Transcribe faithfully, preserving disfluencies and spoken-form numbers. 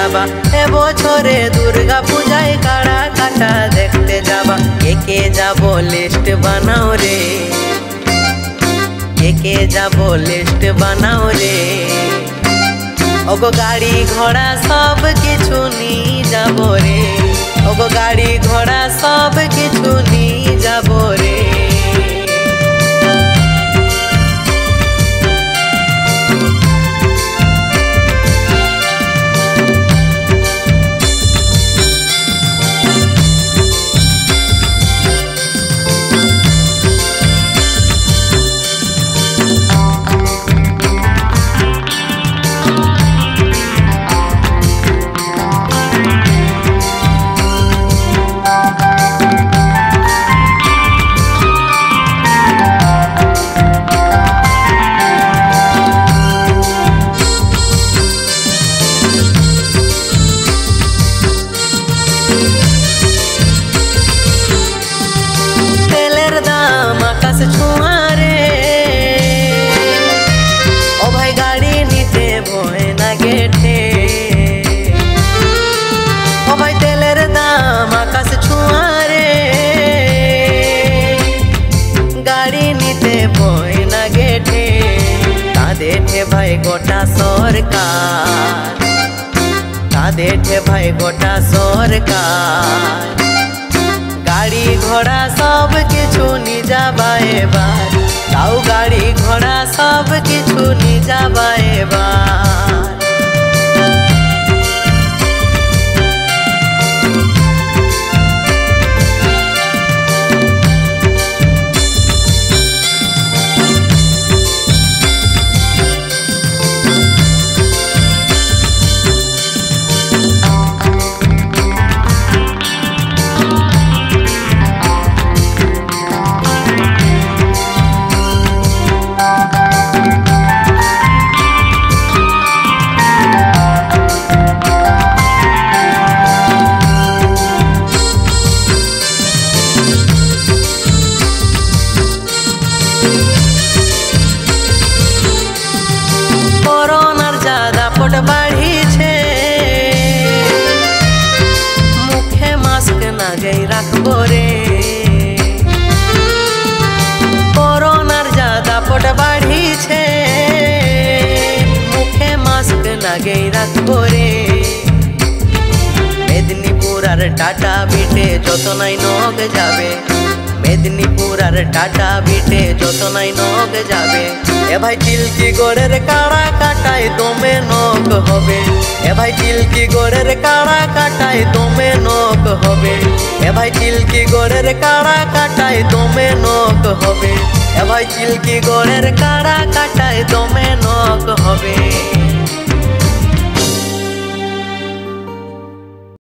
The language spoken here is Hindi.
जाबा ए बछरे दुर्गा पूजाय काड़ा काटा देखते जाबा के के जाबो लिस्ट बनाओ रे के के जाबो लिस्ट बनाओ रे ओगो गाड़ी घोड़ा सब किछु नी जाबो रे ओगो गाड़ी घोड़ा सब किछु नी जाबो रे भाई गोटा सरकार कादे थे भाई गोटा सरकार गाड़ी घोड़ा सब किछु नी जाबाए बार ताऊ गाड़ी घोड़ा सब किछु नी जाबाए बार बढ़ी छे मुखे मास्क ना गई रखबो रे कोरोनार ज्यादा पट बढ़ी छे मुखे मास्क ना गई रखबो रे मेदिनीपुर आर टाटा बीटे जतो नाई नोक जाबे मेदिनीपुर आर टाटा बीटे जतो नाई नोक जाबे ए भाई चिल्की गोड़ेर काड़ा काटाय तोमे नोक होबे ए भाई चिल्की गोड़ेर काड़ा काटाय तोमे नोक होबे ए भाई चिल्की गोड़ेर काड़ा काटाय तोमे नोक होबे ए भाई चिल्की गोड़ेर काड़ा काटाय तोमे नोक होबे।